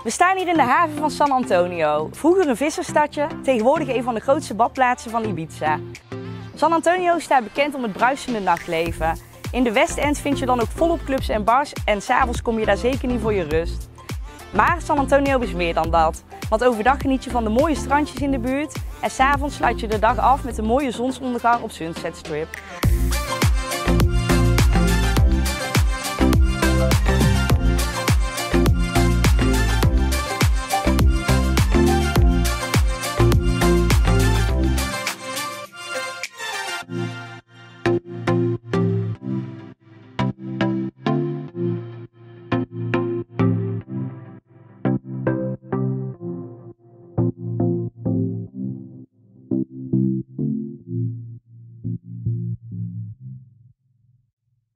We staan hier in de haven van San Antonio. Vroeger een vissersstadje, tegenwoordig een van de grootste badplaatsen van Ibiza. San Antonio staat bekend om het bruisende nachtleven. In de West End vind je dan ook volop clubs en bars en 's avonds kom je daar zeker niet voor je rust. Maar San Antonio is meer dan dat. Want overdag geniet je van de mooie strandjes in de buurt en 's avonds sluit je de dag af met een mooie zonsondergang op Sunset Strip.